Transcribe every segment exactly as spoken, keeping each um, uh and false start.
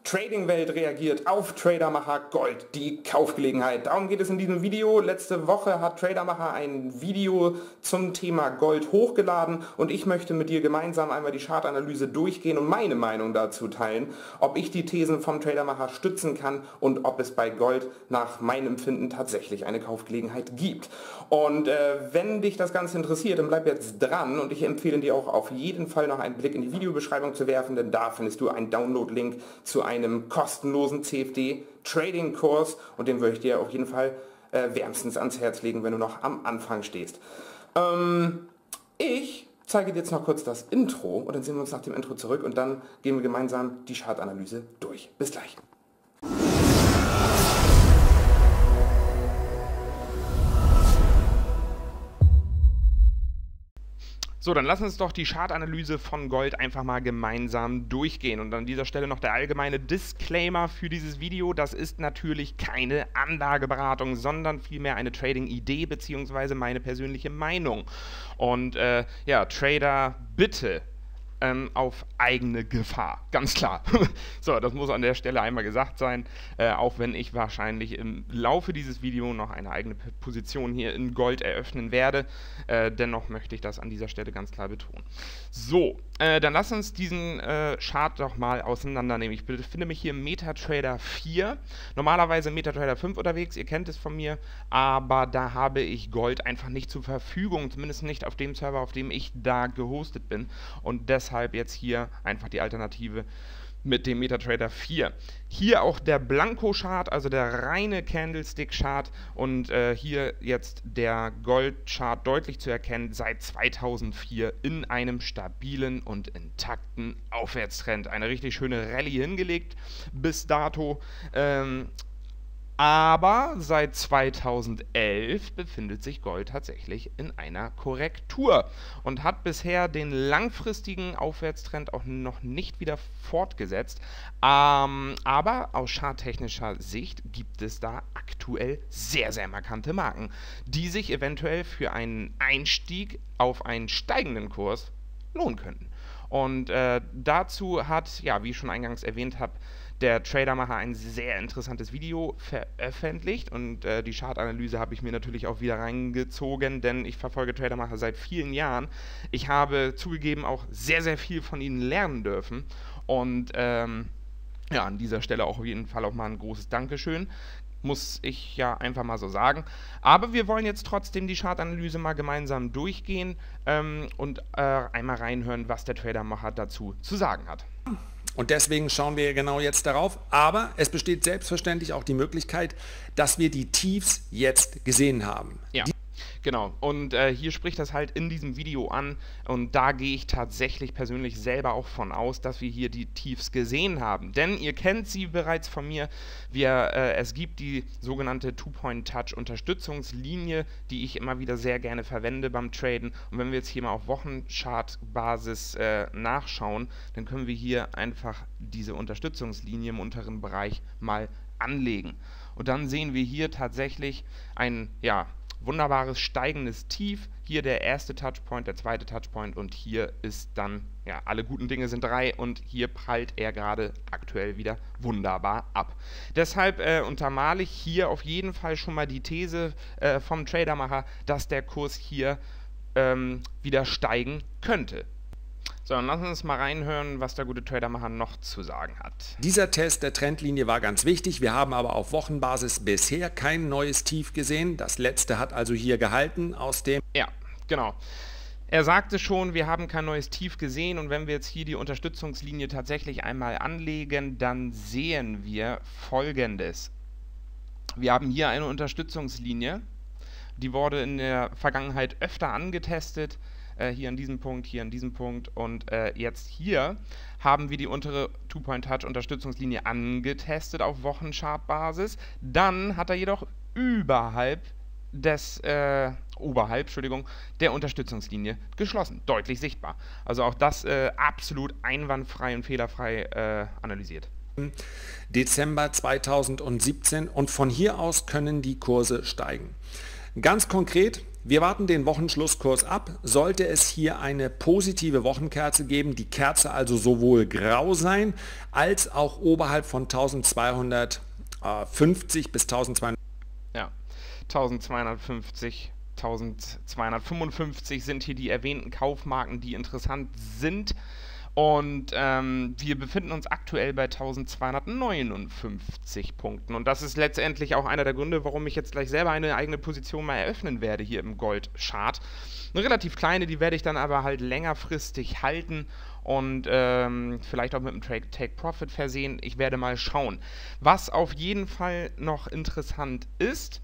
Trading-Welt reagiert auf Tradermacher Gold, die Kaufgelegenheit. Darum geht es in diesem Video. Letzte Woche hat Tradermacher ein Video zum Thema Gold hochgeladen und ich möchte mit dir gemeinsam einmal die Chartanalyse durchgehen und meine Meinung dazu teilen, ob ich die Thesen vom Tradermacher stützen kann und ob es bei Gold nach meinem Empfinden tatsächlich eine Kaufgelegenheit gibt. Und äh, wenn dich das Ganze interessiert, dann bleib jetzt dran und ich empfehle dir auch auf jeden Fall noch einen Blick in die Videobeschreibung zu werfen, denn da findest du einen Download-Link zu einem kostenlosen C F D-Trading-Kurs und den würde ich dir auf jeden Fall äh, wärmstens ans Herz legen, wenn du noch am Anfang stehst. Ähm, ich zeige dir jetzt noch kurz das Intro und dann sehen wir uns nach dem Intro zurück und dann gehen wir gemeinsam die Chartanalyse durch. Bis gleich. So, dann lass uns doch die Chartanalyse von Gold einfach mal gemeinsam durchgehen. Und an dieser Stelle noch der allgemeine Disclaimer für dieses Video. Das ist natürlich keine Anlageberatung, sondern vielmehr eine Trading-Idee bzw. meine persönliche Meinung. Und äh, ja, Trader, bitte ähm, auf eigene Gefahr, ganz klar. So, das muss an der Stelle einmal gesagt sein, äh, auch wenn ich wahrscheinlich im Laufe dieses Videos noch eine eigene Position hier in Gold eröffnen werde. Äh, dennoch möchte ich das an dieser Stelle ganz klar betonen. So, äh, dann lass uns diesen äh, Chart doch mal auseinandernehmen. Ich befinde mich hier im MetaTrader vier, normalerweise im MetaTrader fünf unterwegs, ihr kennt es von mir, aber da habe ich Gold einfach nicht zur Verfügung, zumindest nicht auf dem Server, auf dem ich da gehostet bin und deshalb jetzt hier einfach die Alternative mit dem MetaTrader vier. Hier auch der Blanko-Chart, also der reine Candlestick-Chart und äh, hier jetzt der Gold-Chart deutlich zu erkennen, seit zweitausendvier in einem stabilen und intakten Aufwärtstrend. Eine richtig schöne Rallye hingelegt bis dato. Ähm, Aber seit zweitausendelf befindet sich Gold tatsächlich in einer Korrektur und hat bisher den langfristigen Aufwärtstrend auch noch nicht wieder fortgesetzt. Ähm, aber aus charttechnischer Sicht gibt es da aktuell sehr, sehr markante Marken, die sich eventuell für einen Einstieg auf einen steigenden Kurs lohnen könnten. Und äh, dazu hat, ja, wie ich schon eingangs erwähnt habe, der Tradermacher ein sehr interessantes Video veröffentlicht und äh, die Chartanalyse habe ich mir natürlich auch wieder reingezogen, denn ich verfolge Tradermacher seit vielen Jahren. Ich habe zugegeben auch sehr, sehr viel von ihnen lernen dürfen und ähm, ja, an dieser Stelle auch auf jeden Fall auch mal ein großes Dankeschön. Muss ich ja einfach mal so sagen. Aber wir wollen jetzt trotzdem die Chartanalyse mal gemeinsam durchgehen ähm, und äh, einmal reinhören, was der Tradermacher dazu zu sagen hat. Und deswegen schauen wir genau jetzt darauf. Aber es besteht selbstverständlich auch die Möglichkeit, dass wir die Tiefs jetzt gesehen haben. Ja. Genau, und äh, hier spricht das halt in diesem Video an und da gehe ich tatsächlich persönlich selber auch von aus, dass wir hier die Tiefs gesehen haben. Denn ihr kennt sie bereits von mir, wir, äh, es gibt die sogenannte Two-Point-Touch-Unterstützungslinie, die ich immer wieder sehr gerne verwende beim Traden. Und wenn wir jetzt hier mal auf Wochenchartbasis äh, nachschauen, dann können wir hier einfach diese Unterstützungslinie im unteren Bereich mal anlegen. Und dann sehen wir hier tatsächlich ein, ja, wunderbares steigendes Tief, hier der erste Touchpoint, der zweite Touchpoint und hier ist dann, ja, alle guten Dinge sind drei und hier prallt er gerade aktuell wieder wunderbar ab. Deshalb äh, untermale ich hier auf jeden Fall schon mal die These äh, vom Tradermacher, dass der Kurs hier ähm, wieder steigen könnte. So, dann lassen wir uns mal reinhören, was der gute Tradermacher noch zu sagen hat. Dieser Test der Trendlinie war ganz wichtig. Wir haben aber auf Wochenbasis bisher kein neues Tief gesehen. Das letzte hat also hier gehalten aus dem... Ja, genau. Er sagte schon, wir haben kein neues Tief gesehen und wenn wir jetzt hier die Unterstützungslinie tatsächlich einmal anlegen, dann sehen wir Folgendes. Wir haben hier eine Unterstützungslinie, die wurde in der Vergangenheit öfter angetestet. Hier an diesem Punkt, hier an diesem Punkt und äh, jetzt hier haben wir die untere Two-Point-Touch-Unterstützungslinie angetestet auf Wochenchartbasis. Dann hat er jedoch überhalb des, äh, oberhalb, Entschuldigung, der Unterstützungslinie geschlossen. Deutlich sichtbar. Also auch das äh, absolut einwandfrei und fehlerfrei äh, analysiert. Dezember zweitausendsiebzehn und von hier aus können die Kurse steigen. Ganz konkret Wir warten den Wochenschlusskurs ab. Sollte es hier eine positive Wochenkerze geben, die Kerze also sowohl grau sein, als auch oberhalb von eintausendzweihundertfünfzig bis eintausendzweihundert. Ja, eintausendzweihundertfünfzig, eintausendzweihundertfünfundfünfzig sind hier die erwähnten Kaufmarken, die interessant sind. Und ähm, wir befinden uns aktuell bei eintausendzweihundertneunundfünfzig Punkten. Und das ist letztendlich auch einer der Gründe, warum ich jetzt gleich selber eine eigene Position mal eröffnen werde hier im Gold-Chart. Eine relativ kleine, die werde ich dann aber halt längerfristig halten und ähm, vielleicht auch mit einem Take-Profit versehen. Ich werde mal schauen. Was auf jeden Fall noch interessant ist,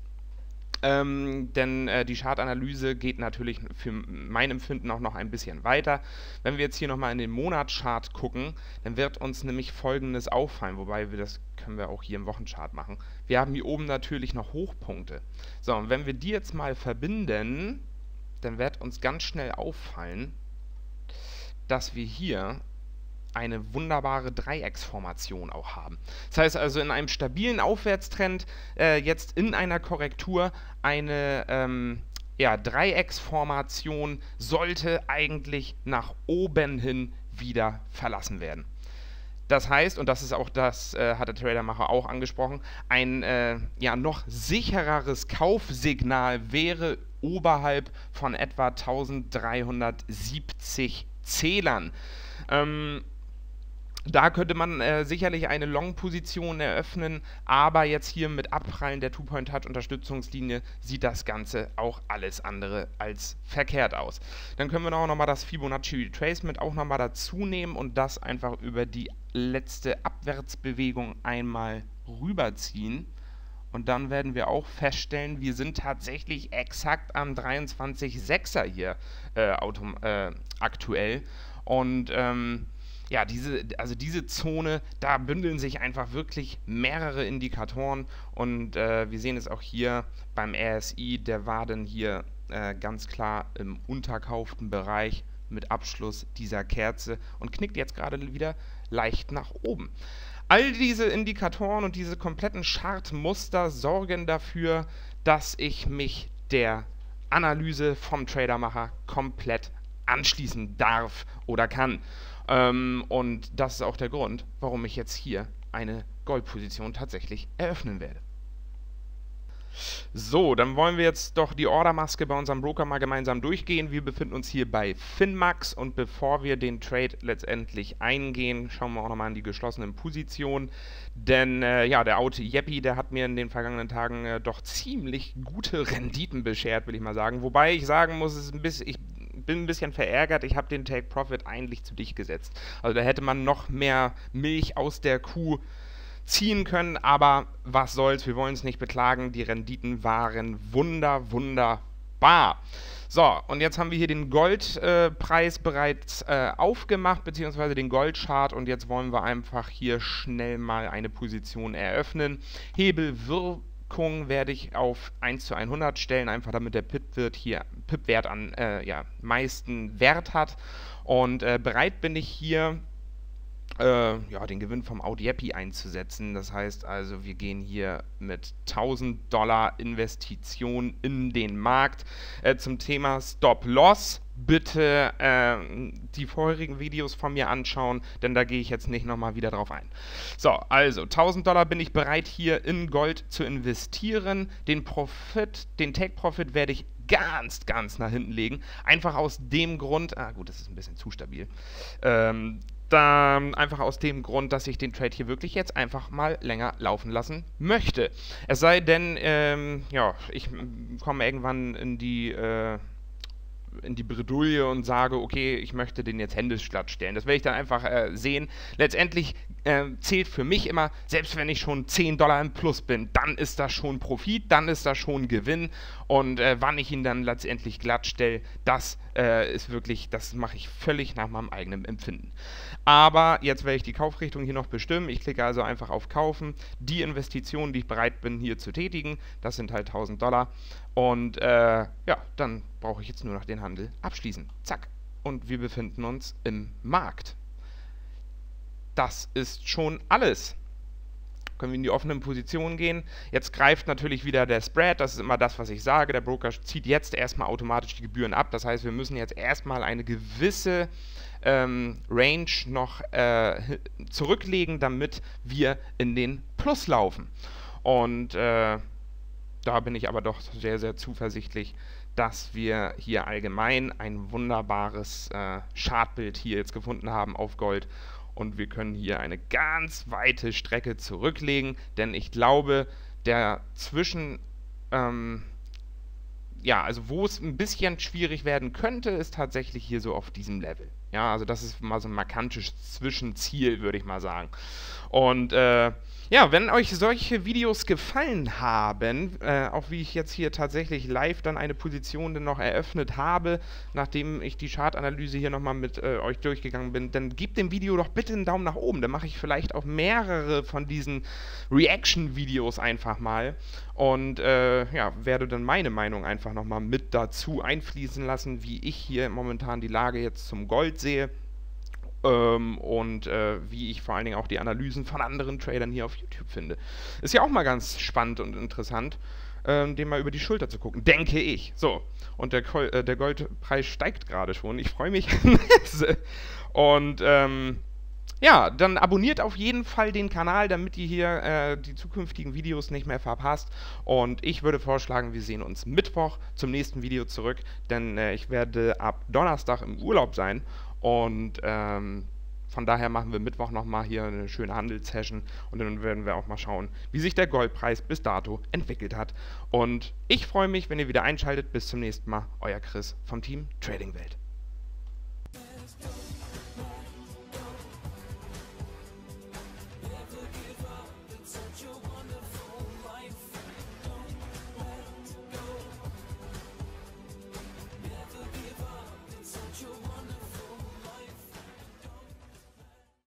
Ähm, denn äh, die Chartanalyse geht natürlich für mein Empfinden auch noch ein bisschen weiter. Wenn wir jetzt hier nochmal in den Monatschart gucken, dann wird uns nämlich Folgendes auffallen, wobei wir das können wir auch hier im Wochenchart machen. Wir haben hier oben natürlich noch Hochpunkte. So, und wenn wir die jetzt mal verbinden, dann wird uns ganz schnell auffallen, dass wir hier eine wunderbare Dreiecksformation auch haben. Das heißt also, in einem stabilen Aufwärtstrend, äh, jetzt in einer Korrektur, eine ähm, ja, Dreiecksformation sollte eigentlich nach oben hin wieder verlassen werden. Das heißt, und das ist auch das, äh, hat der Tradermacher auch angesprochen, ein äh, ja, noch sichereres Kaufsignal wäre oberhalb von etwa eintausenddreihundertsiebzig Zählern. Ähm, Da könnte man äh, sicherlich eine Long-Position eröffnen, aber jetzt hier mit Abprallen der Two-Point-Touch-Unterstützungslinie sieht das Ganze auch alles andere als verkehrt aus. Dann können wir auch nochmal das Fibonacci Retracement auch nochmal dazu nehmen und das einfach über die letzte Abwärtsbewegung einmal rüberziehen. Und dann werden wir auch feststellen, wir sind tatsächlich exakt am dreiundzwanzig Komma sechser hier äh, autom äh, aktuell. Und ähm, ja, diese, also diese Zone, da bündeln sich einfach wirklich mehrere Indikatoren und äh, wir sehen es auch hier beim R S I, der war dann hier äh, ganz klar im unterkauften Bereich mit Abschluss dieser Kerze und knickt jetzt gerade wieder leicht nach oben. All diese Indikatoren und diese kompletten Chartmuster sorgen dafür, dass ich mich der Analyse vom Tradermacher komplett anschließen darf oder kann. Ähm, und das ist auch der Grund, warum ich jetzt hier eine Goldposition tatsächlich eröffnen werde. So, dann wollen wir jetzt doch die Ordermaske bei unserem Broker mal gemeinsam durchgehen. Wir befinden uns hier bei Finmax und bevor wir den Trade letztendlich eingehen, schauen wir auch nochmal in die geschlossenen Positionen. Denn äh, ja, der Audi Yeppi, der hat mir in den vergangenen Tagen äh, doch ziemlich gute Renditen beschert, will ich mal sagen. Wobei ich sagen muss, es ist ein bisschen, ich bin ein bisschen verärgert, ich habe den Take Profit eigentlich zu dicht gesetzt. Also da hätte man noch mehr Milch aus der Kuh ziehen können, aber was soll's, wir wollen es nicht beklagen, die Renditen waren wunder, wunderbar. So, und jetzt haben wir hier den Goldpreis äh, bereits äh, aufgemacht, beziehungsweise den Goldchart und jetzt wollen wir einfach hier schnell mal eine Position eröffnen. Hebelwirkung werde ich auf eins zu hundert stellen, einfach damit der Pip-Wert hier Pip-Wert an äh, ja, meisten Wert hat und äh, bereit bin ich hier Äh, ja, den Gewinn vom Audi Yeppi einzusetzen. Das heißt also, wir gehen hier mit tausend Dollar Investition in den Markt. Äh, zum Thema Stop-Loss bitte äh, die vorherigen Videos von mir anschauen, denn da gehe ich jetzt nicht nochmal wieder drauf ein. So, also tausend Dollar bin ich bereit hier in Gold zu investieren. Den Profit, den Take-Profit werde ich ganz, ganz nach hinten legen. Einfach aus dem Grund, ah gut, das ist ein bisschen zu stabil, ähm, Da, einfach aus dem Grund, dass ich den Trade hier wirklich jetzt einfach mal länger laufen lassen möchte. Es sei denn, ähm, ja, ich komme irgendwann in die, äh, in die Bredouille und sage, okay, ich möchte den jetzt händisch glatt stellen. Das werde ich dann einfach äh, sehen. Letztendlich äh, zählt für mich immer, selbst wenn ich schon zehn Dollar im Plus bin, dann ist das schon Profit, dann ist das schon Gewinn. Und äh, wann ich ihn dann letztendlich glatt stelle, das äh, ist wirklich, das mache ich völlig nach meinem eigenen Empfinden. Aber jetzt werde ich die Kaufrichtung hier noch bestimmen. Ich klicke also einfach auf Kaufen. Die Investitionen, die ich bereit bin hier zu tätigen, das sind halt tausend Dollar. Und äh, ja, dann brauche ich jetzt nur noch den Handel abschließen. Zack. Und wir befinden uns im Markt. Das ist schon alles. können wir in die offenen Positionen gehen. Jetzt greift natürlich wieder der Spread, das ist immer das, was ich sage. Der Broker zieht jetzt erstmal automatisch die Gebühren ab. Das heißt, wir müssen jetzt erstmal eine gewisse ähm, Range noch äh, zurücklegen, damit wir in den Plus laufen. Und äh, da bin ich aber doch sehr, sehr zuversichtlich, dass wir hier allgemein ein wunderbares äh, Chartbild hier jetzt gefunden haben auf Gold. Und wir können hier eine ganz weite Strecke zurücklegen, denn ich glaube, der zwischen, ähm, ja, also wo es ein bisschen schwierig werden könnte, ist tatsächlich hier so auf diesem Level. Ja, also das ist mal so ein markantes Zwischenziel, würde ich mal sagen. Und äh, ja, wenn euch solche Videos gefallen haben, äh, auch wie ich jetzt hier tatsächlich live dann eine Position dann noch eröffnet habe, nachdem ich die Chartanalyse hier nochmal mit äh, euch durchgegangen bin, dann gebt dem Video doch bitte einen Daumen nach oben. Dann mache ich vielleicht auch mehrere von diesen Reaction-Videos einfach mal und äh, ja, werde dann meine Meinung einfach nochmal mit dazu einfließen lassen, wie ich hier momentan die Lage jetzt zum Gold sehe. Ähm, und äh, wie ich vor allen Dingen auch die Analysen von anderen Tradern hier auf YouTube finde. Ist ja auch mal ganz spannend und interessant, ähm, dem mal über die Schulter zu gucken, denke ich. So, und der, Kol äh, der Goldpreis steigt gerade schon, ich freue mich. Und ähm, ja, dann abonniert auf jeden Fall den Kanal, damit ihr hier äh, die zukünftigen Videos nicht mehr verpasst. Und ich würde vorschlagen, wir sehen uns Mittwoch zum nächsten Video zurück, denn äh, ich werde ab Donnerstag im Urlaub sein. Und ähm, von daher machen wir Mittwoch nochmal hier eine schöne Handelssession und dann werden wir auch mal schauen, wie sich der Goldpreis bis dato entwickelt hat. Und ich freue mich, wenn ihr wieder einschaltet. Bis zum nächsten Mal. Euer Chris vom Team Trading Welt.